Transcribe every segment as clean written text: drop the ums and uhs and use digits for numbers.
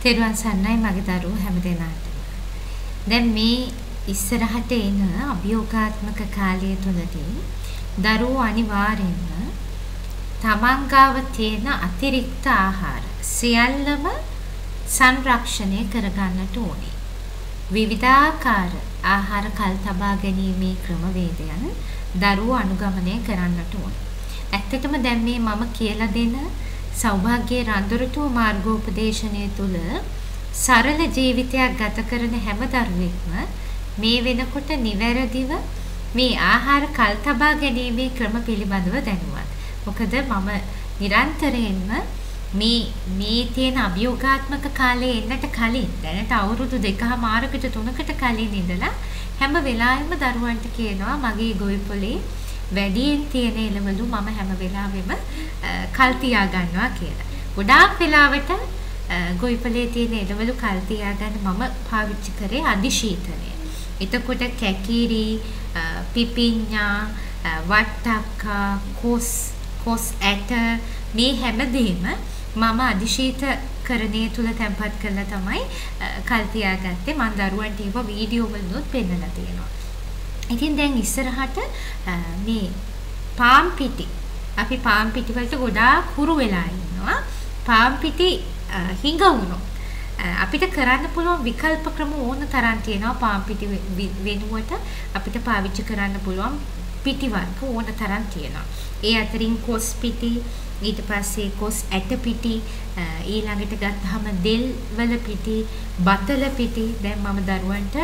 තෙරුවන් සරණයි මගේ දරුවෝ හැමදෙනාටම. දැන් මේ ඉස්සරහට එන අභියෝගාත්මක කාලය තුලදී දරුවෝ අනිවාර්යෙන්ම තමන් ගාව තියෙන අතිරික්ත ආහාර සියල්ලම සංරක්ෂණය කරගන්නට ඕනේ. විවිධාකාර ආහාර කල් තබා ගැනීමේ ක්‍රමවේදයන් දරුවෝ අනුගමනය කරන්නට ඕනේ. ඇත්තටම දැන් මේ මම කියලා දෙන සෞභාග්‍ය රන්දරතු මාර්ගෝපදේශනය තුල සරල ජීවිතයක් ගත කරන හැම දරුවෙක්ම මේ වෙනකොට නිවැරදිව මේ ආහාර කල් තබා ගැනීමේ ක්‍රම පිළිබඳව දැනුවත්. මොකද මම නිරන්තරයෙන්ම මේ තියෙන අභියෝගාත්මක කාලේ එන්නට කලින් දැනට අවුරුදු 2මාරකට 3කට කලින් ඉඳලා හැම වෙලාවෙම දරුවන්ට කියනවා මගේ ගොවිපොලේ වැඩියෙන් තියෙන එළවලු මම හැම වෙලාවෙම කල් තියා ගන්නවා කියලා. ගොඩාක් වෙලාවට ගොවිපලේ තියෙන එළවලු කල් තියා ගන්න මම පාවිච්චි කරේ අධිශීතලය. එතකොට කැකිරි, පිපිඤ්ඤා, වට්ටක්කා, කොස් ඇට මේ හැමදේම මම අධිශීතකරණය තුල තැම්පත් කරලා තමයි කල් තියාගත්තේ. මම දරුවන්ට ඒව වීඩියෝ වලුත් පෙන්නලා තියෙනවා. ඉතින් දැන් ඉස්සරහට මේ පාම් පිටි අපි පාම් පිටි වලට ගොඩාක් හුරු වෙලා ඉන්නවා. පාම් පිටි හිඟ වුණොත් අපිට කරන්න පුළුවන් විකල්ප ක්‍රම ඕන තරම් තියෙනවා. පාම් පිටි වෙනුවට අපිට පාවිච්චි කරන්න පුළුවන් පිටි වර්ග ඕන තරම් තියෙනවා. ඒ අතරින් කොස් පිටි, ඊට පස්සේ කොස් ඇට පිටි, ඊළඟට ගත්තාම දෙල් වල පිටි, බතල පිටි. දැන් මම දරුවන්ට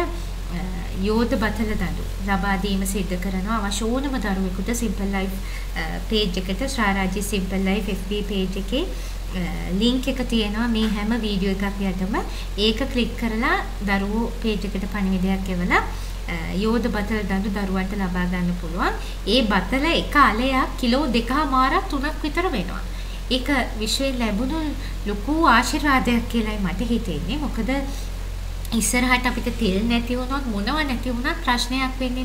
යෝධ බතල දඬු ලබා දීම සිදු කරනවා. අවශ්‍ය ඕනම දරුවෙකුට Simple Life page එකට ශ්‍රාරාජි Simple Life FB page එකේ link එක තියෙනවා. මේ හැම වීඩියෝ එකක් යටම ඒක ක්ලික් කරලා දරුවෝ page එකට පණිවිඩයක් එවලා යෝධ බතල දඬු දරුවන්ට ලබා ගන්න පුළුවන්. ඒ බතල එක අලයක් කිලෝ 2මාරක් 3ක් විතර වෙනවා. ඒක විශ්වයෙන් ලැබුණු ලොකු ආශිර්වාදයක් කියලායි මට හිතෙන්නේ. මොකද ඉස්සරහට අපිට තෙල් නැති වුණොත් මොනව නැති වුණත් ප්‍රශ්නයක් වෙන්නේ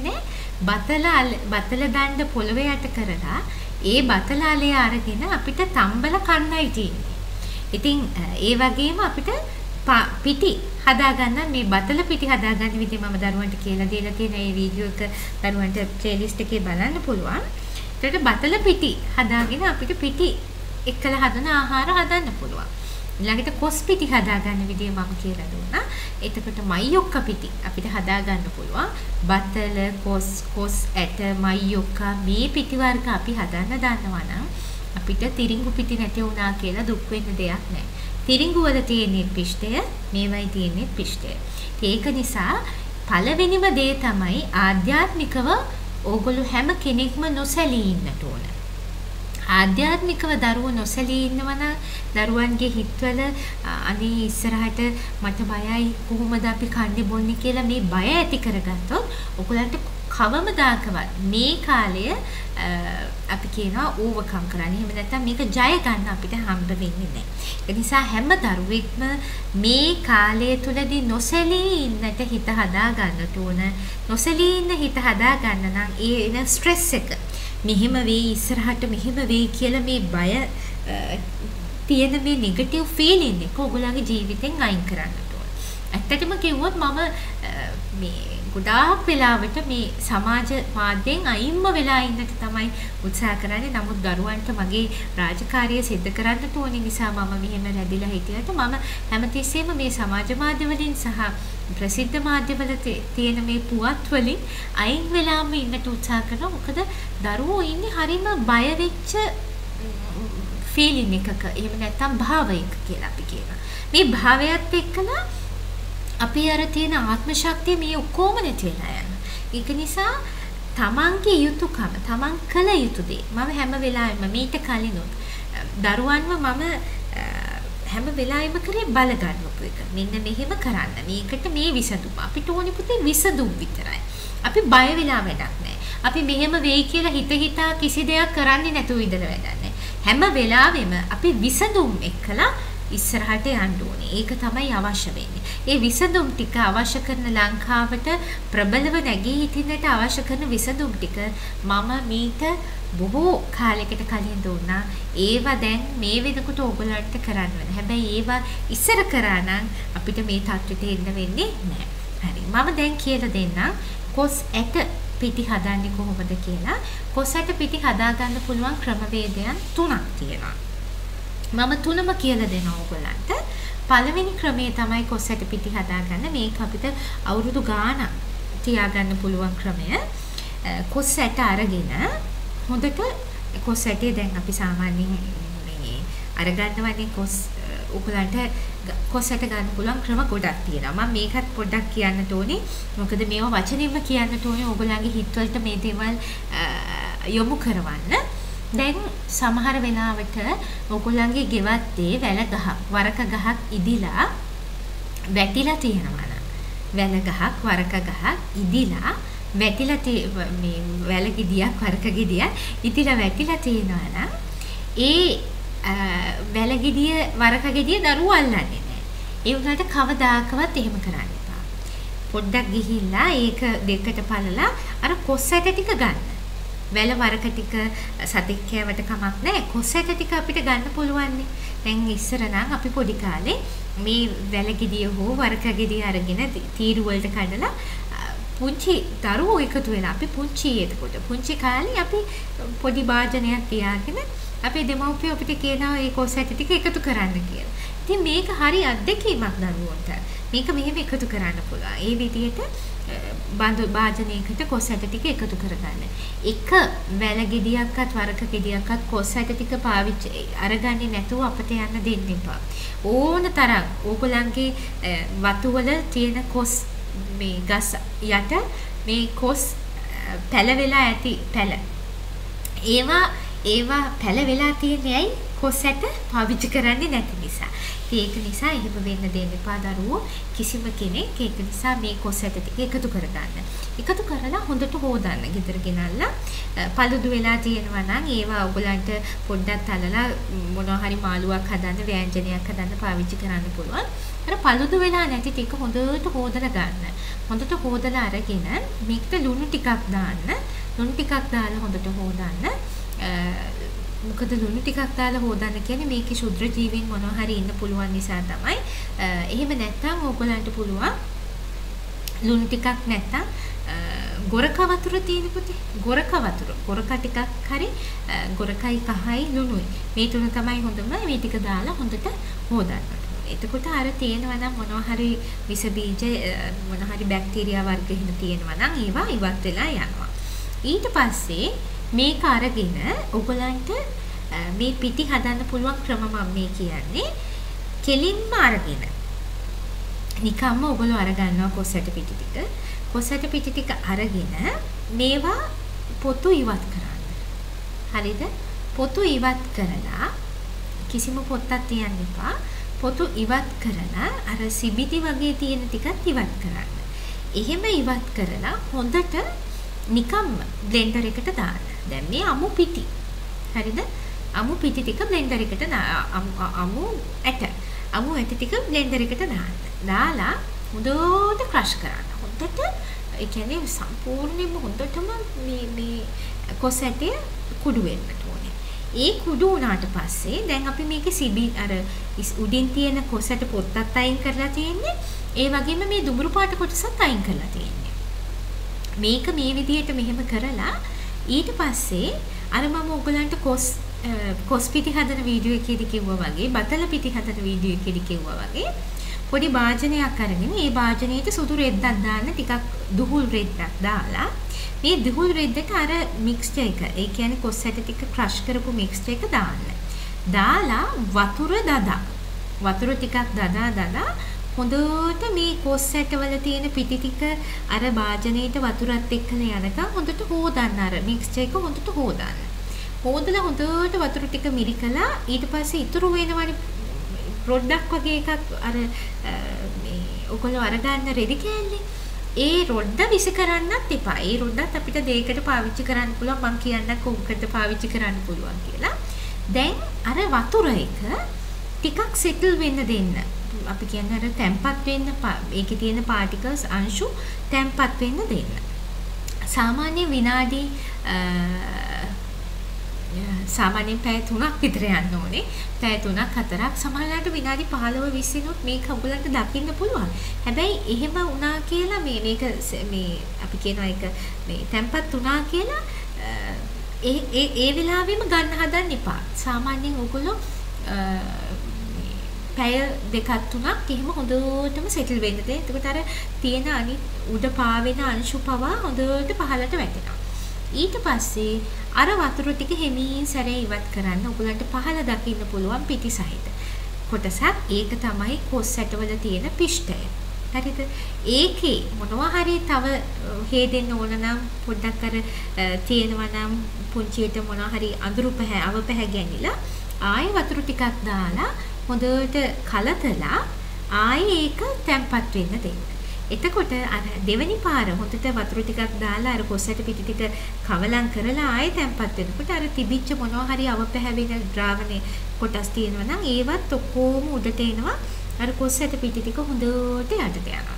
නැහැ. බතල දණ්ඩ පොළවේ යට කරලා ඒ බතල අලය අරගෙන අපිට තම්බල කන්නයි තියෙන්නේ. ඉතින් ඒ වගේම අපිට පිටි හදාගන්න මේ බතල පිටි හදාගන්න විදිහ මම දරුවන්ට කියලා දීලා තියෙන මේ වීඩියෝ එක දරුවන්ට ප්ලේලිස්ට් එකේ බලන්න පුළුවන්. ඒකට බතල පිටි හදාගෙන අපිට පිටි එක්කලා හදන ආහාර හදන්න පුළුවන්. ඊළඟට කොස් පිටි හදාගන්න විදිය මම කියලා දුන්නා. එතකොට මයියොක්ක පිටි අපිට හදාගන්න පුළුවන්. බතල, කොස් ඇට, මයියොක්ක මේ පිටි වර්ග අපි හදන්න දන්නවා නම් අපිට තිරිඟු පිටි නැති වුණා කියලා දුක් වෙන්න දෙයක් නැහැ. තිරිඟු වල තියෙන පිෂ්ඨය, මේවයි තියෙන පිෂ්ඨය. ඒක නිසා පළවෙනිම දේ තමයි ආධ්‍යාත්මිකව ඕගොල්ලෝ හැම කෙනෙක්ම නොසැලී ඉන්නට ඕන. ආධ්‍යාත්මිකව දරුවෝ නොසැලී ඉන්නවා නම් දරුවන්ගේ හිතවල අනේ ඉස්සරහට මට බයයි කොහොමද අපි කන්නේ බොන්නේ කියලා මේ බය ඇති කරගත්තොත් ඔයගලන්ට කවමදාකවත් මේ කාලය අපි කියනවා ඕවර්කම් කරන්න. එහෙම නැත්නම් මේක ජය ගන්න අපිට හම්බ වෙන්නේ නැහැ. ඒ නිසා හැම දරුවෙක්ම මේ කාලය තුලදී නොසැලී ඉන්නට හිත හදා ගන්නට ඕන. නොසැලී ඉන්න හිත හදා ගන්න නම් ඒ එන ස්ට්‍රෙස් එක මෙහෙම වෙයි ඉස්සරහට මෙහෙම වෙයි කියලා මේ බය තියෙන මේ නෙගටිව් ෆීලිං එක ඔයගොල්ලන්ගේ ජීවිතෙන් අයින් කරන්නට ඕන. ඇත්තටම කිව්වොත් මම මේ ගොඩාක් වෙලාවට මේ සමාජ මාධ්‍යයෙන් අයින්ම වෙලා ඉන්නට තමයි උත්සාහ කරන්නේ. නමුත් දරුවන්ට මගේ රාජකාරිය සිද්ධ කරන්නට ඕන නිසා මම මෙහෙම රැඳිලා හිටියට මම හැමතිස්සෙම මේ සමාජ මාධ්‍ය වලින් සහ ප්‍රසිද්ධ මාධ්‍යවල තියෙන මේ පුවත් වලින් අයින් වෙලාම ඉන්නට උත්සාහ කරනවා. මොකද දරුවෝ ඉන්නේ හරිම බය වෙච්ච ෆීලිං එකක. එහෙම නැත්නම් භාවයක කියලා අපි කියනවා. මේ භාවයත් එක්කලා අපි අර තියෙන ආත්ම ශක්තිය මේ ඔක්කොම නැති වෙලා යනවා. ඒක නිසා තමන්ගේ යුතුයකම තමන් කළ යුතු දේ මම හැම වෙලාවෙම මීට කලිනුත් දරුවන්ව මම හැම වෙලාවෙම කරේ බල ගන්නපු එක. මෙන්න මෙහෙම කරන්න. මේකට මේ විසඳුම. අපිට ඕනි පුතේ විසඳුම් විතරයි. අපි බය වෙලා වැඩක් නැහැ. අපි මෙහෙම වෙයි කියලා හිතා කිසි දෙයක් කරන්නේ නැතුව ඉඳලා වැඩක් නැහැ. හැම වෙලාවෙම අපි විසඳුම් එක්කලා ඉස්සරහට යන්න ඕනේ. ඒක තමයි අවශ්‍ය වෙන්නේ. ඒ විසඳුම් ටික අවශ්‍ය කරන ලංකාවට ප්‍රබලව නැගී හිටින්නට අවශ්‍ය කරන විසඳුම් ටික මම මීට බොහෝ කාලයකට කලින් දුන්නා. ඒවා දැන් මේ වෙනකොට ඕගොල්ලන්ට කරන්න වෙන. හැබැයි ඒවා ඉස්සර කරා නම් අපිට මේ තත්ත්වෙට එන්න වෙන්නේ නැහැ. හරි. මම දැන් කියලා දෙන්නම් කොස් ඇට පිටි හදන්නේ කොහොමද කියලා. කොස් ඇට පිටි හදා ගන්න පුළුවන් ක්‍රමවේදයන් 3ක් තියෙනවා. මම තුනම කියලා දෙනවා ඔයගොල්ලන්ට. පළවෙනි ක්‍රමය තමයි කොස් ඇට පිටි හදාගන්න. මේක අපිට අවුරුදු ගාණක් තියාගන්න පුළුවන් ක්‍රමය. කොස් ඇට අරගෙන හොඳට කොස් ඇටේ දැන් අපි සාමාන්‍යයෙන් මේ අරගන්නවනේ කොස් ඔයගොල්ලන්ට කොස් ඇට ගන්න පුළුවන් ක්‍රම ගොඩක් තියෙනවා. මම මේකත් පොඩ්ඩක් කියන්න ඕනේ. මොකද මේවා වචනින්ම කියන්න ඕනේ ඔයගොල්ලන්ගේ හිතවලට මේ දේවල් යොමු කරවන්න. දැන් සමහර වෙලාවට ඔයගොල්ලන්ගේ ගෙවත්තේ වැල ගහක් වරක ගහක් ඉදිලා වැටිලා තියෙනවා නම් වැල ගහක් වරක ගහක් ඉදිලා වැටිලා මේ වැල ගෙඩියක් වරක ගෙඩියක් ඉදිලා වැටිලා තියෙනවා නම් ඒ වැල ගෙඩිය වරක ගෙඩිය දරුවෝ අල්ලන්නේ නැහැ. ඒ උනාට කවදාකවත් එහෙම කරන්න එපා. පොඩ්ඩක් ගිහිල්ලා ඒක දෙකට පළලා අර කොස් ඇට ටික ගන්න. වැල වරක ටික සතෙක් කෑවට කමක් නැහැ. කොස් ඇට ටික අපිට ගන්න පුළුවන් නේ. දැන් ඉස්සර නම් අපි පොඩි කාලේ මේ වැල ගෙඩිය හෝ වරක ගෙඩිය අරගෙන තීරු වලට කඩලා පුංචි දරුවෝ එකතු වෙලා අපි පුංචි එතකොට පුංචි කාලේ අපි පොඩි වාදනයක් තියාගෙන අපේ දෙමව්පියෝ අපිට කියනවා මේ කොස් ඇට ටික එකතු කරන්න කියලා. ඉතින් මේක හරි අත්දැකීමක් දරුවන්ට. මේක මෙහෙම එකතු කරන්න පුළුවන්. ඒ විදිහට බඳු වාදනයකට කොස් ඇට ටික එකතු කරගන්න. එක වැල ගෙඩියක්වත් වරක ගෙඩියක්වත් කොස් ඇට ටික පාවිච්චි අරගන්නේ නැතුව අපිට යන්න දෙන්න එපා. ඕන තරම් ඕගොල්ලන්ගේ වතු වල තියෙන කොස් මේ ගස් යට මේ කොස් පැල වෙලා ඇති පැල ඒවා පැල වෙලා තියෙන්නේ ඇයි කොස් ඇට පාවිච්චි කරන්නේ නැති නිසා. ඒක නිසා එහෙම වෙන්න දෙන්න එපා දරුවෝ. කිසිම කෙනෙක් ඒක නිසා මේ කොස් ඇට ටික එකතු කරගන්න. එකතු කරලා හොඳට හොදන්න. ගෙදර ගෙනල්ලා පළුදු වෙලා තියෙනවා නම් ඒවා ඔයගලන්ට පොඩ්ඩක් තලලා මොනවා හරි මාළුවක් හදන්න ව්‍යංජනයක් හදන්න පාවිච්චි කරන්න පුළුවන්. අර පළුදු වෙලා නැති ටික හොඳට හොදලා ගන්න. හොඳට හොදලා අරගෙන මේකට ලුණු ටිකක් දාන්න. ලුණු ටිකක් දාලා හොඳට හොදන්න. මොකද ලුණු ටිකක් දාලා හොදන්න කියන්නේ මේකේ ශුද්ධ ජීවීන් මොනවා හරි ඉන්න පුළුවන් නිසා තමයි. එහෙම නැත්නම් ඕගොල්ලන්ට පුළුවන් ලුණු ටිකක් නැත්නම් ගොරක වතුර තියෙන පුතේ. ගොරක වතුර. ගොරක ටිකක් හරි ගොරකයි කහයි ලුණුයි. මේ තුන තමයි හොඳම. මේ ටික දාලා හොඳට හොදන්න. එතකොට අර තියෙනවා නම් මොනවා හරි විස බීජ මොනවා හරි බැක්ටීරියා වර්ග හින තියෙනවා නම් ඒවා ඉවත් වෙලා යනවා. ඊට පස්සේ මේක අරගෙන ඔයගලන්ට මේ පිටි හදන්න පුළුවන් ක්‍රම මම මේ කියන්නේ. කෙලින්ම අරගෙන නිකම්ම ඔයගොල්ලෝ අරගන්නවා කොස් ඇට පිටි ටික. කොස් ඇට පිටි ටික අරගෙන මේවා පොතු ඉවත් කරන්න. හරිද? පොතු ඉවත් කරලා කිසිම පොත්තක් තියන්න එපා. පොතු ඉවත් කරලා අර සිබිති වගේ තියෙන ටිකත් ඉවත් කරන්න. එහෙම ඉවත් කරලා හොඳට නිකම්ම බ්ලෙන්ඩර් එකට දාන්න. දැන් මේ අමු පිටි. හරිද? අමු පිටි ටික බ්ලෙන්ඩර් එකට අමු ඇට ටික බ්ලෙන්ඩර් එකට දාන්න. දාලා හොඳට ක්‍රෂ් කරන්න. හොඳට ඒ කියන්නේ සම්පූර්ණයෙන්ම හොඳටම මේ කොස් ඇටේ කුඩු වෙන්න ඕනේ. ඒ කුඩු වුණාට පස්සේ දැන් අපි මේකේ සිබි අර උඩින් තියෙන කොස් ඇට පොත්තත් අයින් කරලා තියෙන්නේ. ඒ වගේම මේ දුඹුරු පාට කොටසත් අයින් කරලා තියෙන්නේ. මේක මේ විදිහට මෙහෙම කරලා ඊට පස්සේ අර මම ඔයගලන්ට කොස් පිටි හදන වීඩියෝ එකේදී කිව්වා වගේ බතල පිටි හදන වීඩියෝ එකේදී කිව්වා වගේ පොඩි භාජනයක් අරගෙන ඒ භාජනයේට සුදු රෙද්දක් දාන්න ටිකක් දුහුල් රෙද්දක් දාලා මේ දුහුල් රෙද්දට අර මික්ස්චර් එක ඒ කියන්නේ කොස් ඇට ටික ක්‍රෂ් කරපු මික්ස්චර් එක දාන්න. දාලා වතුර ටිකක් දදා හොඳට මේ කොස් ඇටවල තියෙන පිටි ටික අර භාජනයේට වතුරත් එක්කලා යනකම් හොඳට හොදන්න. අර මික්ස්චර් එක හොඳට හොදන්න. හොදලා හොඳට වතුර ටික මිරිකලා ඊට පස්සේ ඉතුරු වෙනවනේ රොඩ්ඩක් වගේ එකක් අර මේ ඔයගොල්ලෝ අරගන්න රෙදි කෑල්ලේ. ඒ රොඩ්ඩ විසි කරන්නත් එපා. ඒ රොඩ්ඩත් අපිට දෙයකට පාවිච්චි කරන්න පුළුවන්. මම කියන්නක් උකට පාවිච්චි කරන්න පුළුවන් කියලා. දැන් අර වතුර එක ටිකක් සෙටල් වෙන්න දෙන්න. අපි කියන්නේ අර තැම්පත් වෙන්න ඒකේ තියෙන පාටිකල්ස් අංශු තැම්පත් වෙන්න දෙන්න. සාමාන්‍ය විනාඩි සාමාන්‍යයෙන් පැය 3ක් විතර යන්න ඕනේ. පැය 3ක් 4ක් සමහරවිට විනාඩි 15 20 මේක ඔයගලන්ට දකින්න පුළුවන්. හැබැයි එහෙම වුණා කියලා මේක මේ අපි කියනවා ඒක මේ තැම්පත් වුණා කියලා ඒ වෙලාවෙම ගන්න හදන්න එපා. සාමාන්‍යයෙන් ඔයගොල්ලෝ පැය 2ක් 3ක් එහෙම හොඳටම සෙටල් වෙන්න දෙන්න. එතකොට අර තියෙන අනිත් උඩ පාවෙන අංශු පවා හොඳට පහළට වැටෙනවා. ඊට පස්සේ අර වතුර ටික හිමින් සැරේ ඉවත් කරන්න ඔයගලන්ට පහළ දකින්න පුළුවන් පිටි සහිත කොටසක්. ඒක තමයි කොස් ඇටවල තියෙන පිෂ්ඨය. හරිද? ඒකේ මොනවා හරි තව හේදෙන්න ඕන නම් පොඩ්ඩක් අර තියෙනවා නම් පුංචියට මොනවා හරි අඳුරු අවපැහැ ගැනිලා ආයෙ වතුර ටිකක් දාලා හොඳට කලතලා ආයෙ ඒක තැම්පත් වෙන්න දෙන්න. එතකොට අර දෙවෙනි පාර හොඳට වතුර ටිකක් දාලා අර කොස්සට පිටි ටික කවලම් කරලා ආයෙ තැම්පත් වෙනකොට අර තිබිච්ච මොනවා හරි අවපැහැවෙන ද්‍රාවණේ කොටස් තියෙනවා නම් ඒවත් ඔක්කොම උඩට එනවා. අර කොස්සට පිටි ටික හොඳට යටට යනවා.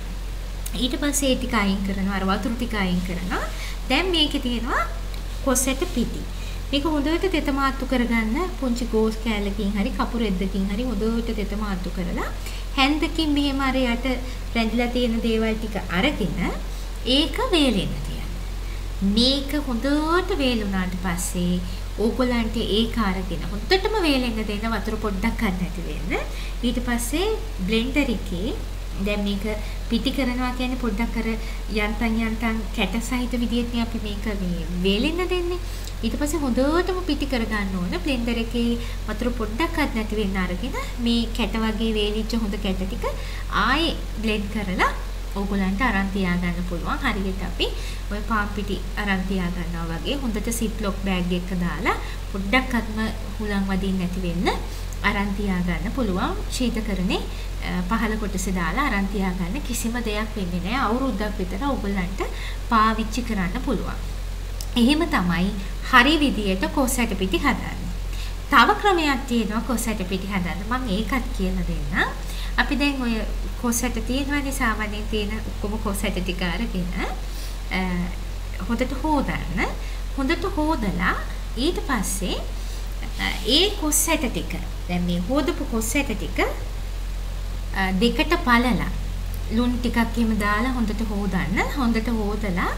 ඊට පස්සේ ඒ ටික අයින් කරනවා. අර වතුර ටික අයින් කරනවා. දැන් මේකේ තියෙනවා කොස්සට පිටි. මේක හොඳට තෙතමාත්තු කරගන්න පුංචි ගෝස් කෑල්ලකින් හරි කපුර එද්දකින් හරි හොඳට තෙතමාත්තු කරලා හැන්දකින් මෙහෙම අර යට රැඳිලා තියෙන දේවල් ටික අරගෙන ඒක වේලෙන්න තියන්න. මේක හොඳට වේලුණාට පස්සේ ඕගොල්ලන්ට ඒක අරගෙන හොඳටම වේලෙන්න දෙන්න වතුර පොඩ්ඩක් ගන්න නැති වෙන්න. ඊට පස්සේ බ්ලෙන්ඩර් එකේ දැන් මේක පිටි කරනවා කියන්නේ පොඩ්ඩක් අර යන්තම් කැට සහිත විදිහට අපි මේක මේ වේලෙන්න දෙන්නේ. ඊට පස්සේ හොඳටම පිටි කරගන්න ඕන. බ්ලෙන්ඩර් එකේ වතුර පොඩ්ඩක්වත් නැති වෙන්න අරගෙන මේ කැට වගේ වේලිච්ච හොඳ කැට ටික ආයේ බ්ලෙන්ඩ් කරලා ඕගොල්ලන්ට අරන් තියාගන්න පුළුවන්. හරියට අපි ඔය පාන් පිටි අරන් තියා ගන්නවා වගේ හොඳට සිප්ලොක් බෑග් එකක දාලා පොඩ්ඩක්වත්ම හුලං වදින්න නැති වෙන්න අරන් තියාගන්න පුළුවන්. ශීතකරණේ පහළ කොටසේ දාලා අරන් තියාගන්න කිසිම දෙයක් වෙන්නේ නැහැ. අවුරුද්දක් විතර ඕගොල්ලන්ට පාවිච්චි කරන්න පුළුවන්. එහෙම තමයි හරි විදියට කොස්සට පිටි හදන්නේ. තව ක්‍රමයක් තියෙනවා කොස්සට පිටි හදන්න. මම ඒකත් කියලා දෙන්නම්. අපි දැන් ඔය කොස්සට තියෙනවානේ සාමාන්‍යයෙන් තියෙන ඔක්කොම කොස්සට ටික අරගෙන හොඳට හොදන්න. හොඳට හොදලා ඊට පස්සේ ඒ කොස්සට ටික දැන් මේ හොදපු කොස්සට ටික දෙකට පළලා ලුණු ටිකක් එහෙම දාලා හොඳට හොදන්න. හොඳට හොදලා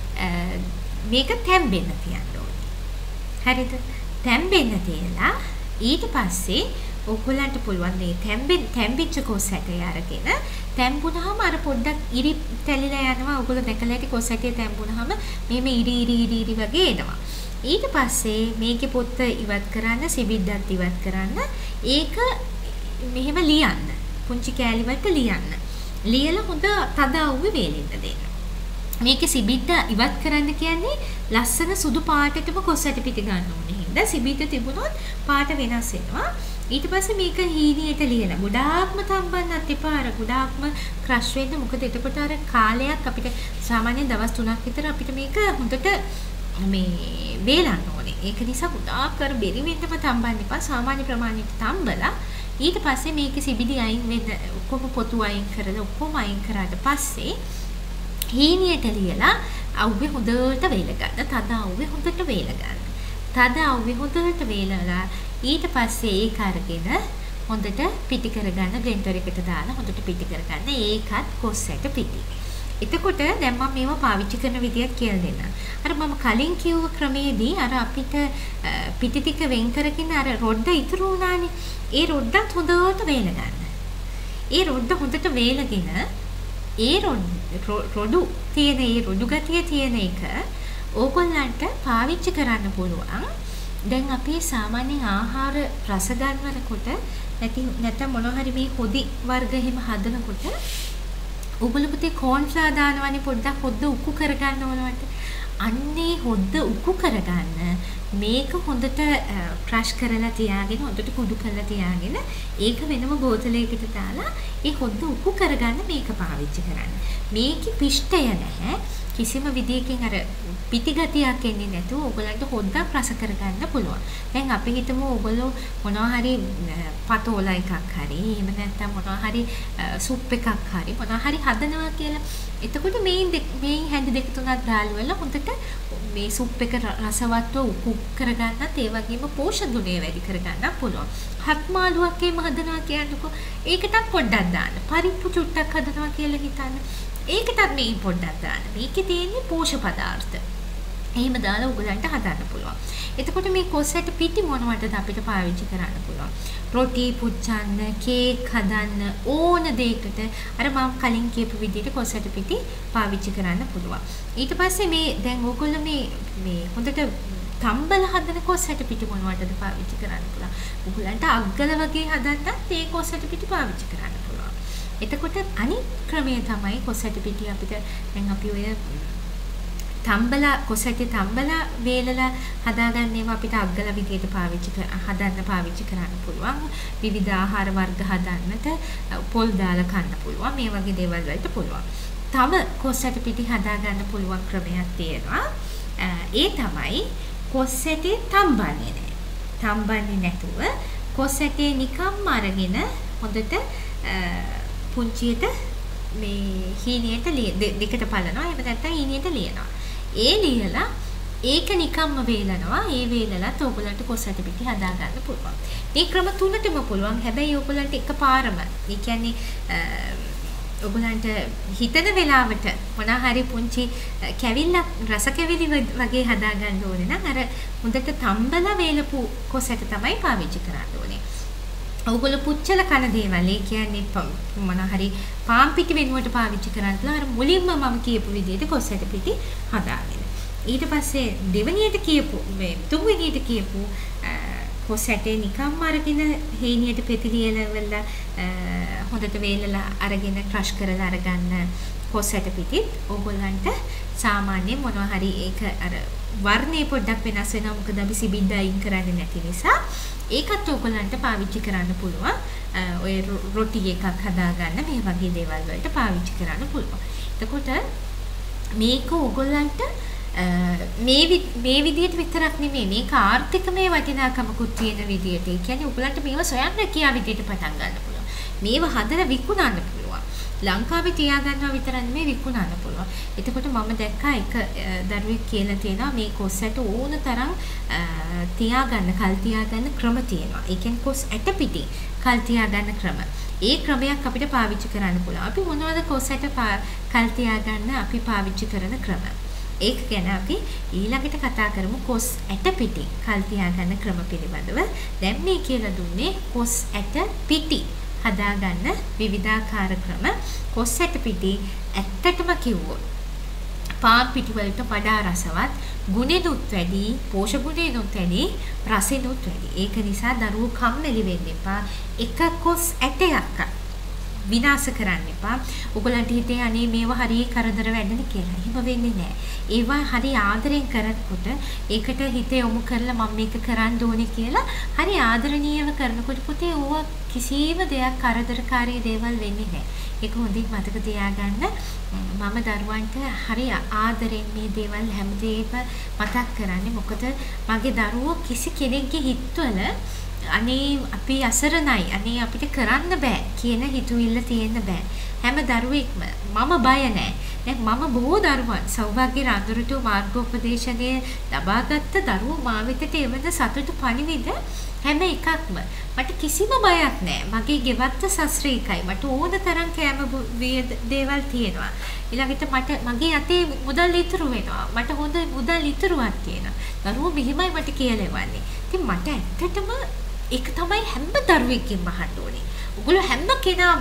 මේක තැම්බෙන්න තියන්න ඕනේ. හරිද? තැම්බෙන්න තියලා ඊට පස්සේ ඔයගොල්ලන්ට පුළුවන් මේ තැම්බිච්ච කොස් ඇටය අරගෙන තැම්බුනහම අර පොඩ්ඩක් ඉරි තැලිලා යනවා. ඔයගොල්ලෝ දැකලා ඇති කොස් ඇටය තැම්බුනහම මෙහෙම ඉරි වගේ එනවා. ඊට පස්සේ මේකේ පොත්ත ඉවත් කරන්න, සිබිද්දත් ඉවත් කරන්න. ඒක මෙහෙම ලියන්න. පුංචි කෑලි වලට ලියන්න. ලියලා හොඳ තද අවුවේ වේලෙන්න දෙන්න. මේකේ සිබිද්ද ඉවත් කරන්න කියන්නේ ලස්සන සුදු පාටටම කොස්සට පිටි ගන්න ඕනේ. හින්දා සිබිද්ද තිබුණොත් පාට වෙනස් වෙනවා. ඊට පස්සේ මේක හීනියට ලියලා ගොඩාක්ම තම්බන්නත් එපා. අර ගොඩාක්ම ක්‍රෂ් වෙන්න. මොකද එතකොට අර කාලයක් අපිට සාමාන්‍යයෙන් දවස් 3ක් විතර අපිට මේක හොඳට මේ වේලන්න ඕනේ. ඒක නිසා ගොඩාක් කර බෙරි වෙන්නම තම්බන්න එපා. සාමාන්‍ය ප්‍රමාණයට තම්බලා ඊට පස්සේ මේකේ සිබිදි අයින් වෙන්න ඔක්කොම පොතු අයින් කරලා ඔක්කොම අයින් කරාට පස්සේ හීනියට ලියලා අවුවේ හොඳට වේල ගන්න. තද අවුවේ හොඳට වේල ගන්න. තද අවුවේ හොඳට වේලලා ඊට පස්සේ ඒක අරගෙන හොඳට පිටි කරගන්න. බ්ලෙන්ඩර් එකට දාලා හොඳට පිටි කරගන්න. ඒකත් කොස්සට පිටි. එතකොට දැන් මම මේවා පාවිච්චි කරන විදියක් කියලා දෙන්නම්. අර මම කලින් කිව්ව ක්‍රමයේදී අර අපිට පිටි ටික වෙන් කරගෙන අර රොඩ්ඩ ඉතුරු වුණානේ. ඒ රොඩ්ඩත් හොඳට වේල ගන්න. ඒ රොඩ්ඩ හොඳට වේලගෙන ඒ රොඩු තියෙන ඒ රොඩු ගතිය තියෙන එක ඕගොල්ලන්ට පාවිච්චි කරන්න පුළුවන්. දැන් අපි සාමාන්‍යයෙන් ආහාර රස ගන්නකොට නැත්නම් මොනවා හරි මේ හොදි වර්ග එහෙම හදනකොට ඔයගොල්ලෝ පුතේ කෝන්ෆ්ලවර් දානවනේ පොඩ්ඩක් හොද්ද උක්කු කරගන්න ඕනවට. අන්නේ හොද්ද උක්කු කරගන්න මේක හොඳට ක්‍රෂ් කරලා තියාගෙන හොඳට කුඩු කරලා තියාගෙන ඒක වෙනම බෝතලයකට දාලා ඒ හොද්ද උක්කු කරගන්න මේක පාවිච්චි කරන්න. මේකේ පිෂ්ඨය නැහැ. කිසිම විදියකින් අර පිටිගතියක් එන්නේ නැතුව ඕගලන්ට හොද්දක් රස කරගන්න පුළුවන්. දැන් අපි හිතමු ඕගොල්ලෝ මොනවා හරි පතෝල එකක් හරි එහෙම නැත්නම් මොනවා හරි සුප් එකක් හරි මොනවා හරි හදනවා කියලා. එතකොට මේ හැඳි දෙක තුනක් දාලා වල හොඳට මේ සුප් එක රසවත්ව කුක් කරගන්නත් ඒ වගේම පෝෂණ ගුණය වැඩි කරගන්නත් පුළුවන්. හත් මාළුවක් එහෙම හදනවා කියන්නකො ඒකටත් පොඩ්ඩක් දාන්න. පරිප්පු චුට්ටක් හදනවා කියලා හිතන්න. ඒකටත් මේ පොඩ්ඩක් දාන්න. මේකේ තියෙන්නේ පෝෂක පදාර්ථ. එහෙම දාලා උගලන්ට හදන්න පුළුවන්. එතකොට මේ කොස්සට පිටි මොනවටද අපිට පාවිච්චි කරන්න පුළුවන්? රොටි පුච්චන්න, කේක් හදන්න ඕන දෙයකට අර මම කලින් කියපු විදිහට කොස්සට පිටි පාවිච්චි කරන්න පුළුවන්. ඊට පස්සේ මේ දැන් ඕගොල්ලෝ මේ හොඳට තම්බල හදන කොස්සට පිටි මොනවටද පාවිච්චි කරන්න පුළුවන්? උගලන්ට අග්ගල වගේ හදන්නත් ඒ කොස්සට පිටි පාවිච්චි කරන්න පුළුවන්. එතකොට අනිත් ක්‍රමය තමයි කොස්සට පිටි අපිට දැන් අපි ඔය කොසටි තම්බලා වේලලා හදාගන්න ඒවා අපිට අග්ගල විදියට හදන්න පාවිච්චි කරන්න පුළුවන්. විවිධ ආහාර වර්ග හදන්නට පොල් දාලා කන්න පුළුවන්. මේ වගේ දේවල් වලට පුළුවන්. තව කොසටි පිටි හදාගන්න පුළුවන් ක්‍රමයක් තියෙනවා. ඒ තමයි කොසටි තම්බන්නේ නැහැ. තම්බන්නේ නැතුව කොසටි නිකම්ම අරගෙන හොඳට පුංචියට මේ හීනියට දෙකට පලනවා. එහෙම නැත්නම් හීනියට ලියනවා. ඒ ලියලා ඒක නිකම්ම වේලනවා. ඒ වේලලත් ඕගලන්ට කොස්සට පිටි හදා ගන්න පුළුවන්. මේ ක්‍රම තුනටම පුළුවන්. හැබැයි ඕගලන්ට එකපාරම. ඒ කියන්නේ ඕගලන්ට හිතන වෙලාවට මොනවා හරි පුංචි කැවිල්ලක් රස කැවිලි වගේ හදා ගන්න ඕනේ නම් අර හොඳට තම්බලා වේලපු කොස්සට තමයි පාවිච්චි කරන්න ඕනේ. ඔයගොල්ලෝ පුච්චල කන දේවල් ඒ කියන්නේ මොන හරි පාන් පිටි වෙනුවට පාවිච්චි කරන්නලා අර මුලින්ම මම කියපු විදිහට කොස්සට පිටි හදාගෙන ඊට පස්සේ දෙවෙනියට කියපු මේ තුන්වෙනියට කියපු කොස්සටේ නිකම්ම අරගෙන හේනියට පෙතිලියලවල හොඳට වේලලා අරගෙන ක්‍රෂ් කරලා අරගන්න කොස්සට පිටිත් ඕගොල්ලන්ට සාමාන්‍යයෙන් මොනවා හරි ඒක අර වර්ණේ පොඩ්ඩක් වෙනස් වෙනවා මොකද අපි සිබින්ද අයින් කරන්නේ නැති නිසා ඒකත් ඕගොල්ලන්ට පාවිච්චි කරන්න පුළුවන්. ඔය රොටි එකක් හදාගන්න මේ වගේ දේවල් වලට පාවිච්චි කරන්න පුළුවන්. එතකොට මේක ඕගොල්ලන්ට මේ විදිහට විතරක් නෙමෙයි මේක ආර්ථිකමය වටිනාකමකුත් තියෙන විදිහට. ඒ කියන්නේ ඕගොල්ලන්ට මේව සොයන්න කියා විදිහට පටන් ගන්න පුළුවන්. මේව හදලා විකුණන්න පුළුවන්. ලංකාවේ තියාගන්නවා විතරක් නෙමෙයි විකුණන්න පුළුවන්. එතකොට මම දැක්කා එක දරුවෙක් කියලා තියෙනවා මේ කොස්සට ඕන තරම් කල් තියාගන්න ක්‍රම තියෙනවා. ඒ කියන්නේ කොස් ඇට පිටි කල් තියාගන්න ක්‍රම. ඒ ක්‍රමයක් අපිට පාවිච්චි කරන්න පුළුවන්. අපි මොනවද කොස්සට කල් තියාගන්න අපි පාවිච්චි කරන ක්‍රම. ඒක ගැන අපි ඊළඟට කතා කරමු කොස් ඇට පිටි කල් තියාගන්න ක්‍රම පිළිබඳව. දැන් මේ කියලා දුන්නේ කොස් ඇට පිටි හදාගන්න විවිධාකාර ක්‍රම. කොස් ඇට පිටි ඇත්තටම කිව්වොත් පාන් පිටි වලට වඩා රසවත්, ගුණෙනුත් වැඩි, පෝෂක ගුණෙනුත් වැඩි, රසෙනුත් වැඩි. ඒක නිසා දරුවෝ කම්මැලි වෙන්න එපා. එක කොස් ඇටයක් විනාශ කරන්න එපා. ඔයගලන්ට හිතේ අනේ මේවා හරිය කරදර වැඩනේ කියලා. එහෙම වෙන්නේ නැහැ. ඒවා හරි ආදරෙන් කරනකොට ඒකට හිත යොමු කරලා මම මේක කරන්න ඕනේ කියලා හරි ආදරණීයව කරනකොට පුතේ ඕවා කිසිම දෙයක් කරදරකාරී දේවල් වෙන්නේ නැහැ. ඒක හොඳින් මතක තියාගන්න. මම දරුවන්ට හරි ආදරෙන් මේ දේවල් හැමදේම මතක් කරන්නේ. මොකද මගේ දරුවෝ කිසි කෙනෙක්ගේ හිතවල අනේ අපි අසරණයි අනේ අපිට කරන්න බෑ කියන හිතුවිල්ල තියෙන්න බෑ. හැම දරුවෙක්ම මම බය නෑ. දැන් මම බොහෝ දරුවන් සෞභාග්‍ය රඳුරුතු මාර්ගෝපදේශනය ලබාගත් දරුවෝ මා වෙතට එවන සතුට පණිවිඩ හැම එකක්ම මට කිසිම බයක් නෑ. මගේ ගෙවත්ත සස්ත්‍රීකයි. මට ඕන තරම් කෑම දේවල් තියෙනවා. ඊළඟට මගේ අතේ මුදල් ඉතුරු වෙනවා. මට හොඳ මුදල් ඉතුරුවක් තියෙනවා. දරුවෝ මෙහිමයි මට කියලෙවන්නේ. ඉතින් මට ඇත්තටම ඒක තමයි හැම දරුවෙක්ගෙන්ම අහන්න ඕනේ. ඔයගොල්ලෝ හැම කෙනාම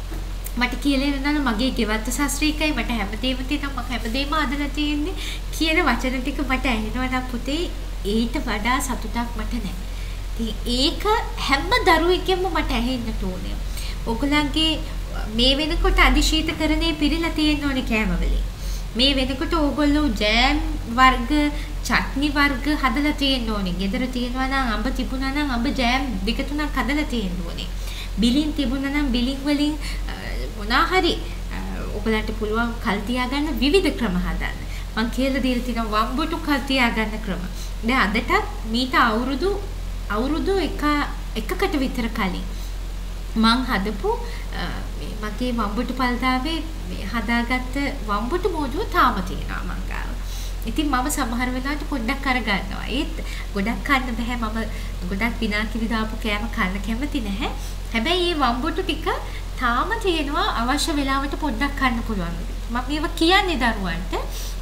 මට කියලා දෙනවා මගේ ගෙවත්ත ශාස්ත්‍රීකයි මට හැමදේම තියෙනවා මම හැමදේම අදලා තියෙන්නේ කියන වචන ටික මට ඇහෙනවා නම් පුතේ ඊට වඩා සතුටක් මට නැහැ. ඉතින් ඒක හැම දරුවෙක්ගෙන්ම මට ඇහෙන්න ඕනේ. ඔයගොල්ලන්ගේ මේ වෙනකොට අධිශීතකරණේ පිරීලා තියෙන්න ඕනේ කෑමවලින්. මේ වෙනකොට ඕගොල්ලෝ ජෑම් වර්ග චට්නි වර්ග හදලා තියෙන්න ඕනේ. ගෙදර තියෙනවා නම් අඹ තිබුණා නම් අඹ ජෑම් දෙක තුනක් හදලා තියෙන්න ඕනේ. බිලින් තිබුණා නම් බිලින් වලින් මොනවා හරි ඔයගලන්ට පුළුවන් කල් තියාගන්න විවිධ ක්‍රම හදන්න. මම කියලා දීලා තියෙනවා වම්බුටු කල් තියාගන්න ක්‍රම. දැන් අදටත් මීට අවුරුදු එකකට විතර කලින් මං හදපු මගේ වම්බුටු පල්දාවේ හදාගත්ත වම්බුටු මෝදුව තාම තියෙනවා මං ගාව. ඉතින් මම සමහර වෙලාවට පොඩ්ඩක් අර ගන්නවා. ඒත් ගොඩක් කන්න බෑ. මම ගොඩක් විනාකිරි දාපු කෑම කන්න කැමති නැහැ. හැබැයි මේ වම්බුටු ටික තාම තියෙනවා අවශ්‍ය වෙලාවට පොඩ්ඩක් කන්න පුළුවන්. මම මේවා කියන්නේ දරුවන්ට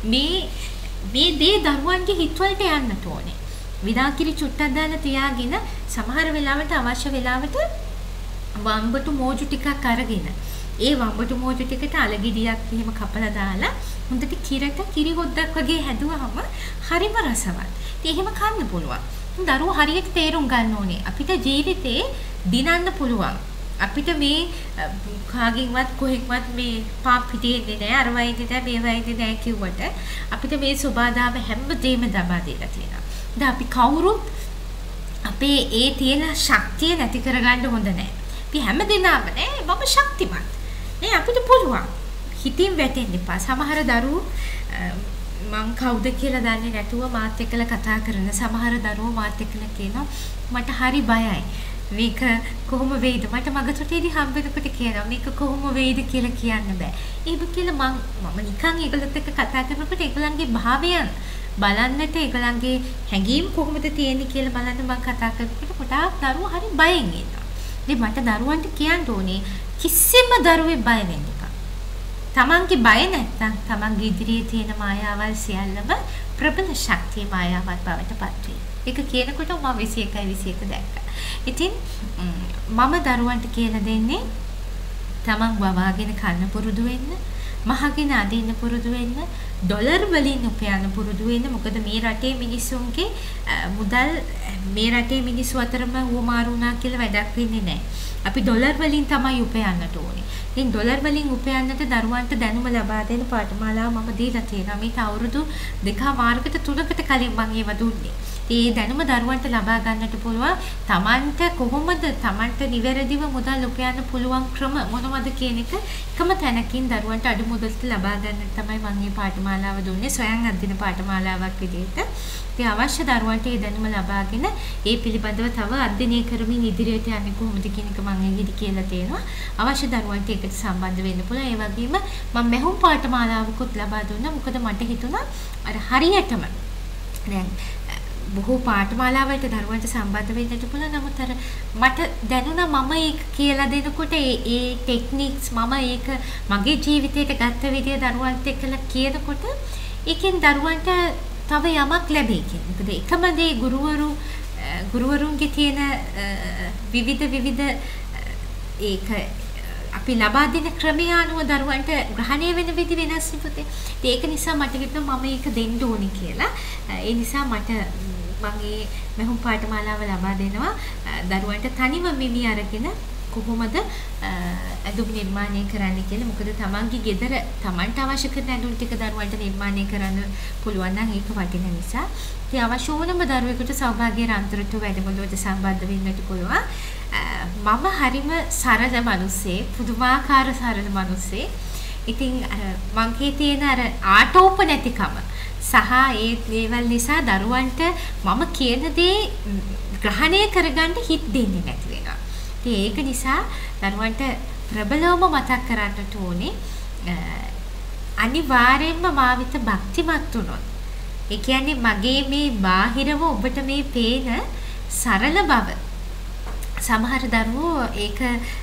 මේ දේ දරුවන්ගේ හිතවලට යන්නට ඕනේ. විනාකිරි චුට්ටක් දාලා තියාගෙන සමහර වෙලාවට අවශ්‍ය වෙලාවට වම්බුටු මෝජු ටිකක් අරගෙන ඒ වම්බුටු මෝජු ටිකට අලගිඩියක් එහෙම කපලා දාලා හොඳට කිරි හොද්දක් වගේ හැදුවහම හරිම රසවත්. ඉතින් එහෙම කන්න පුළුවන්. දරුවෝ හරියට තේරුම් ගන්න ඕනේ. අපිට ජීවිතේ දිනන්න පුළුවන්. අපිට මේ කාගෙන්වත් කොහෙන්වත් මේ පාප පිටින්නේ නැහැ. අර වයින්නේ නැහැ, මේ වයින්නේ නැහැ කිව්වට අපිට මේ සබාදාම හැමදේම දබා දීලා තියෙනවා. දැන් අපි කවුරුත් අපේ ඒ තියෙන ශක්තිය නැති කරගන්න හොඳ නැහැ. අපි හැමදේම නේ මම ශක්තිමත්. නේ අපිට පුළුවන්. හිතින් වැටෙන්න එපා. සමහර දරුවෝ මං කවුද කියලා දන්නේ නැතුව මාත් එක්කලා කතා කරන සමහර දරුවෝ මාත් එක්කලා කියනවා මට හරි බයයි. මේක කොහොම වෙයිද? මට මගතොටේදී හම්බෙනකොට කියනවා මේක කොහොම වෙයිද කියලා කියන්න බෑ. ඒක කියලා මම නිකන් ඒගොල්ලොත් එක්ක කතා කරනකොට ඒගොල්ලන්ගේ භාවයන් බලන්නට ඒගොල්ලන්ගේ හැඟීම් කොහොමද තියෙන්නේ කියලා බලන්න මම කතා කරනකොට ගොඩාක් දරුවෝ හරි බයෙන් ඉන්නවා. ඉතින් මට දරුවන්ට කියන්න ඕනේ කිසිම දරුවෙක් බය වෙන්න එපා. තමන්ගේ බය නැත්තම් තමන්ගේ ඉදිරියේ තියෙන මායාවල් සියල්ලම ප්‍රබල ශක්තිය මායාවක් බවට පත් වෙයි. ඒක කියනකොට මම 21 දැක්කා. ඉතින් මම දරුවන්ට කියලා දෙන්නේ තමන් වවාගෙන කන්න පුරුදු වෙන්න, මහගෙන අදින්න පුරුදු වෙන්න, ඩොලර් වලින් උපයන්න පුරුදු වෙන්න. මොකද මේ රටේ මිනිස්සුන්ගේ මුදල් මේ රටේ මිනිස්සු අතරම උවමාරු වුණා කියලා වැඩක් වෙන්නේ නැහැ. අපි ඩොලර් වලින් තමයි උපයන්නට ඕනේ. ඉතින් ඩොලර් වලින් උපයන්නට දරුවන්ට දැනුම ලබා දෙන පාඨමාලාව මම දීලා තියෙනවා. මේක අවුරුදු 2මාරකට 3කට කලින් මම ඒව දුන්නේ. ඒ දැනුම දරුවන්ට ලබා ගන්නට පුළුවන්. Tamanට කොහොමද Tamanට නිවැරදිව මුදල් උපයන්න පුළුවන් ක්‍රම මොනවද කියන එක එකම තැනකින් දරුවන්ට අඩු මුදලට ලබා ගන්නට තමයි මම මේ පාඨමාලාව දුන්නේ. සොයන් අධ්‍යයන පාඨමාලාවක් විදිහට. ඉතින් අවශ්‍ය දරුවන්ට මේ දැනුම ලබාගෙන ඒ පිළිබඳව තව අධ්‍යයනය කරමින් ඉදිරියට යන්නේ කොහොමද කියන එක මම එහිදී කියලා තියෙනවා. අවශ්‍ය දරුවන්ට ඒකට සම්බන්ධ වෙන්න පුළුවන්. ඒ වගේම මම මෙහුම් පාඨමාලාවකුත් ලබා දුන්නා. මොකද මට හිතුණා අර හරියටම දැන් බොහෝ පාඨමාලාවලට දරුවන්ට සම්බන්ධ වෙන්නට පුළුවන්. නමුත් අර මට දැනුණා මම ඒක කියලා දෙනකොට ඒ ටෙක්නික්ස් මම ඒක මගේ ජීවිතේට ගත්ත විදිය දරුවන්ට එක්කලා කියනකොට ඒකෙන් දරුවන්ට තව යමක් ලැබෙයි කියන්නේ. මොකද එකම දේ ගුරුවරුන්ගේ තියෙන විවිධ ඒක අපි ලබා දෙන ක්‍රමය අනුව දරුවන්ට ග්‍රහණය වෙන විදි වෙනස් පුතේ. ඒක නිසා මට හිතුණා මම ඒක දෙන්න ඕනේ කියලා. ඒ නිසා මගේ මෙහුම් පාඨමාලාව ලබා දෙනවා දරුවන්ට තනිව මිමි අරගෙන කොහොමද ඇඳුම් නිර්මාණය කරන්න කියලා. මොකද තමන්ගේ ගෙදර තමන්ට අවශ්‍ය කරන ඇඳුම් ටික දරුවන්ට නිර්මාණය කරන්න පුළුවන් නම් ඒක වටින නිසා. ඉතින් අවශ්‍ය ඕනම දරුවෙකුට සෞභාග්‍ය රන්තරට වැඩමුළුවට සම්බන්ධ වෙන්නට පුළුවන්. මම හරිම සරල මිනිස්සෙක්, පුදුමාකාර සරල මිනිස්සෙක්. ඉතින් මගේ තියෙන අර ආටෝප නැතිකම සහ ඒ දේවල් නිසා දරුවන්ට මම කියන දේ ග්‍රහණය කරගන්න හිත දෙන්නේ නැති වෙනවා. ඉතින් ඒක නිසා දරුවන්ට ප්‍රබලවම මතක් කරන්නට ඕනේ අනිවාර්යෙන්ම මාවිත භක්තිමත් වුණොත්. ඒ කියන්නේ මගේ මේ බාහිරව ඔබට මේ පේන සරල බව සමහර දරුවෝ ඒක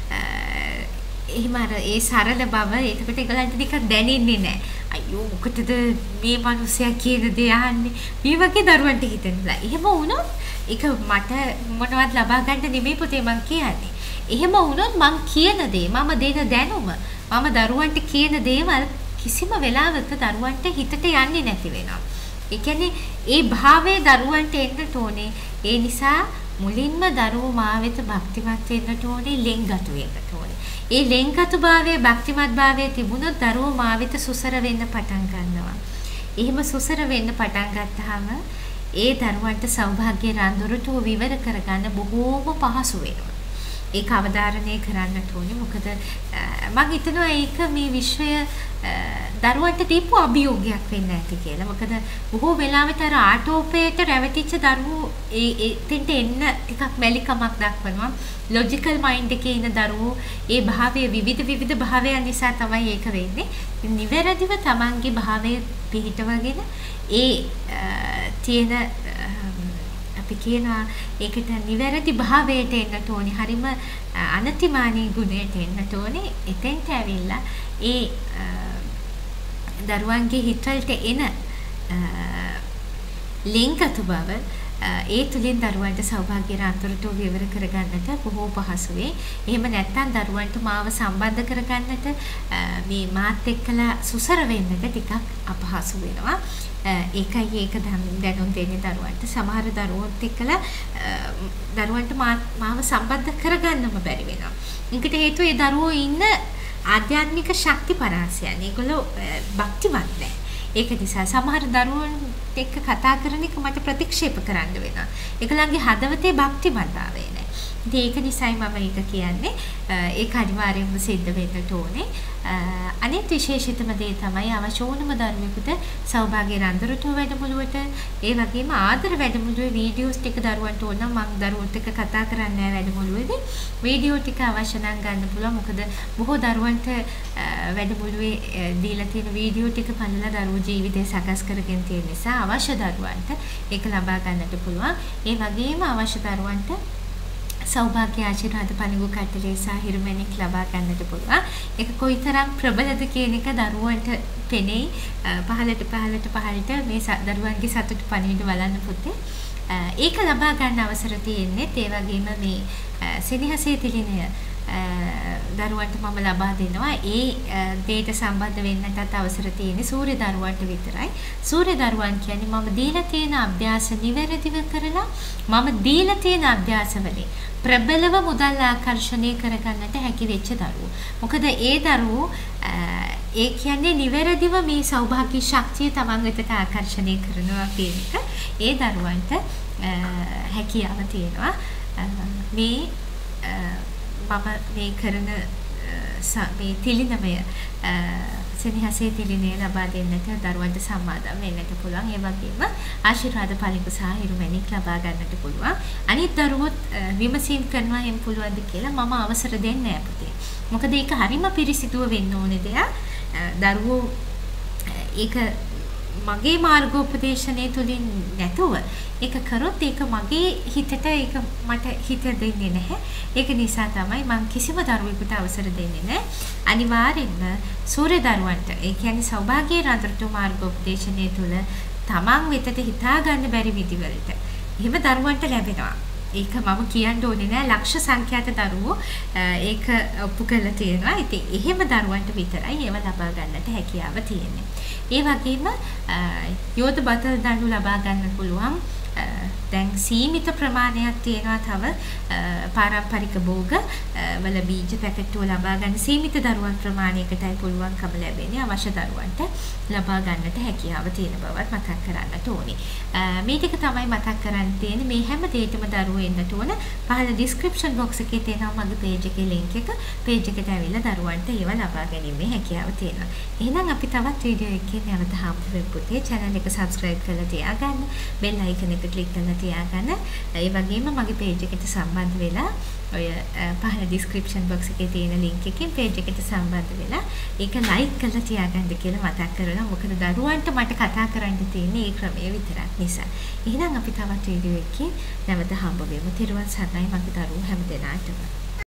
එහෙම අර ඒ සරල බව ඒකට ඒගලන්ට නිකන් දැනෙන්නේ නැහැ. අයියෝ මොකටද මේ මිනිස්සයා කියන දේ අහන්නේ? මේ වගේ දරුවන්ට හිතෙනවා. එහෙම වුණොත් ඒක මට මොනවත් ලබා ගන්න නෙමෙයි පුතේ මං කියන්නේ. එහෙම වුණොත් මං කියන දේ මම දෙන දැනුම මම දරුවන්ට කියන දේවල් කිසිම වෙලාවක දරුවන්ට හිතට යන්නේ නැති වෙනවා. ඒ කියන්නේ ඒ භාවයේ දරුවන්ට එන්නට ඕනේ. ඒ නිසා මුලින්ම දරුවෝ මා වෙත භක්තිමත් වෙන්නට ඕනේ, ලෙන්ගතු වෙන්නට ඕනේ. ඒ ලෙන්ගතු භාවයේ භක්තිමත් භාවයේ තිබුණොත් දරුවෝ මා වෙත සුසර වෙන්න පටන් ගන්නවා. එහෙම සුසර වෙන්න පටන් ගත්තාම ඒ දරුවන්ට සෞභාග්‍ය රන්දුරටුව විවර කරගන්න බොහෝම පහසු වෙනවා. ඒක අවධාරණය කරන්නට ඕනේ. මොකද මම හිතනවා ඒක මේ විශ්වය දරුවන්ට දීපු අභියෝගයක් වෙන්න ඇති කියලා. මොකද බොහෝ වෙලාවට අර ආටෝපයට රැවටිච්ච දරුවෝ එතෙන්ට එන්න ටිකක් මැලිකමක් දක්වනවා. ලොජිකල් මයින්ඩ් එකේ ඉන්න දරුවෝ ඒ භාවයේ විවිධ භාවයන් නිසා තමයි ඒක වෙන්නේ. නිවැරදිව තමන්ගේ භාවය පිහිටවගෙන ඒ තියෙන අපි කියනවා ඒකට නිවැරදි භාවයට එන්නට ඕනේ. හරිම අනතිමානී ගුණයට එන්නට ඕනේ. එතෙන්ට ඇවිල්ලා ඒ දරුවන්ගේ හිතවලට එන ලිංගතු බව ඒ තුලින් දරුවන්ට සෞභාග්‍ය අන්තරට විවර කරගන්නට බොහෝ පහසු වේ. එහෙම නැත්නම් දරුවන්ට මාව සම්බන්ධ කරගන්නට මේ මාත් එක්කලා සුසර වෙන්නට ටිකක් අපහසු වෙනවා. ඒකයි ඒක දැනුම් දෙන්නේ දරුවන්ට. සමහර දරුවොත් එක්කලා දරුවන්ට මාව සම්බන්ධ කරගන්නම බැරි වෙනවා. ඒකට හේතුව ඒ දරුවෝ ඉන්න ආධ්‍යාත්මික ශක්ති පරාසයන්. ඒගොල්ලෝ භක්තිමත් නැහැ. ඒක නිසා සමහර දරුවෝ එක්ක කතා කරන එක මට ප්‍රතික්ෂේප කරන්න වෙනවා. ඒගොල්ලන්ගේ හදවතේ භක්තිමත්භාවය නැහැ. ඉතින් ඒක නිසායි මම ඒක කියන්නේ. ඒක අනිවාර්යයෙන්ම සිද්ධ වෙන්නට ඕනේ. අනිත් විශේෂිතම දේ තමයි අවශ්‍ය ඕනම දරුවෙකුට සෞභාග්‍ය රන්දරටුව වැඩමුළුවට ඒ වගේම ආදර වැඩමුළුවේ වීඩියෝස් ටික දරුවන්ට ඕන නම් මම දරුවොත් එක්ක කතා කරන්නේ නැහැ වැඩමුළුවේදී. වීඩියෝ ටික අවශ්‍ය නම් ගන්න පුළුවන්. මොකද බොහෝ දරුවන්ට වැඩමුළුවේ දීලා තියෙන වීඩියෝ ටික බලලා දරුවෝ ජීවිතය සකස් කරගෙන තියෙන නිසා අවශ්‍ය දරුවන්ට ඒක ලබා ගන්නට පුළුවන්. ඒ වගේම අවශ්‍ය දරුවන්ට සෞභාග්‍ය ආශිර්වාද පණිවු කටලේ සහ හිරුමැණික් ලබා ගන්නට පුළුවන්. ඒක කොයිතරම් ප්‍රබලද කියන එක දරුවන්ට පෙනෙයි. පහළට මේ දරුවන්ගේ සතුට පණිවිඩ බලන්න පුතේ. ඒක ලබා ගන්න අවසර තියෙන්නේ. ඒ වගේම මේ සෙනෙහසේ තිලිනය දරුවන්ට මම ලබා දෙනවා. ඒ දෙයට සම්බන්ධ වෙන්නටත් අවසර තියෙන්නේ සූර්ය දරුවන්ට විතරයි. සූර්ය දරුවන් කියන්නේ මම දීලා තියෙන අභ්‍යාස නිවැරදිව කරලා මම දීලා තියෙන අභ්‍යාස වලින් ප්‍රබලව මුදල් ආකර්ෂණය කරගන්නට හැකි වෙච්ච දරුවෝ. මොකද ඒ දරුවෝ ඒ කියන්නේ නිවැරදිව මේ සෞභාග්‍ය ශක්තිය තමන් වෙතට ආකර්ෂණය කරනවා කියන එක ඒ දරුවන්ට හැකියාව තියෙනවා. මේ මම මේ කරන මේ තිලිනමය සෙනෙහසේ තිලිනය ලබා දෙන්නට දරුවන්ට සම්මාදම් වෙන්නට පුළුවන්. ඒ වගේම ආශිර්වාද පළඟු සහ හිරුමැණික් ලබා ගන්නට පුළුවන්. අනිත් දරුවොත් විමසීම් කරනවා එහෙම පුළුවන්ද කියලා මම අවසර දෙන්නේ නැහැ පුතේ. මොකද ඒක හරිම පිරිසිදුව වෙන්න ඕනේ දෙයක්. දරුවෝ ඒක මගේ මාර්ගෝපදේශනය තුලින් නැතුව ඒක කරොත් ඒක මගේ හිතට ඒක මට හිත දෙන්නේ නැහැ. ඒක නිසා තමයි මම කිසිම දරුවෙකුට අවසර දෙන්නේ නැහැ. අනිවාර්යෙන්ම සූර්ය දරුවන්ට ඒ කියන්නේ සෞභාග්‍ය රන්දරටු මාර්ගෝපදේශනය තුල තමන් වෙතට හිතා ගන්න බැරි විදිවලට එහෙම දරුවන්ට ලැබෙනවා. ඒක මම කියන්න ඕනේ නෑ ලක්ෂ සංඛ්‍යාත දරුවෝ ඒක ඔප්පු කරලා තියෙනවා. ඉතින් එහෙම දරුවන්ට විතරයි ඒව ලබා ගන්නට හැකියාව තියෙන්නේ. ඒ වගේම යෝධ බතල් දඬු ලබා ගන්න පුළුවන්. දැන් සීමිත ප්‍රමාණයක් තියෙනවා තව පාරම්පරික භෝග වල බීජ පැකට් වල ලබා ගන්න සීමිත දරුවන් ප්‍රමාණයකටයි පුළුවන්කම ලැබෙන්නේ. අවශ්‍ය දරුවන්ට ලබා ගන්නට හැකියාව තියෙන බවත් මතක් කරන්නට ඕනේ. මේ ටික තමයි මතක් කරන්න තියෙන්නේ. මේ හැම දෙයකම දරුවෝ එන්නට ඕන. පහළ ඩිස්ක්‍රිප්ෂන් බොක්ස් එකේ තියෙනවා මගේ page එකේ link එක. page එකට ඇවිල්ලා දරුවන්ට ඒව ලබා ගැනීමේ හැකියාව තියෙනවා. එහෙනම් අපි තවත් වීඩියෝ එකකින් නැවත හමු වෙමු පුතේ. channel එක subscribe කරලා තියාගන්න. bell icon එක click කරලා තියාගන්න. ඒ වගේම මගේ page එකට සම්බන්ධ වෙලා ඔය පහළ description box එකේ තියෙන link එකෙන් page එකට සම්බන්ධ වෙලා ඒක like කරලා තියාගන්න කියලා මතක් කරනවා. මොකද දරුවන්ට මට කතා කරන්න තියෙන්නේ ඒ ක්‍රමය විතරක් නිසා. එහෙනම් අපි තවත් වීඩියෝ එකකින් නැවත හම්බ වෙමු. තිරුවන් සරණයි මගේ දරුවෝ හැමදෙනාටම.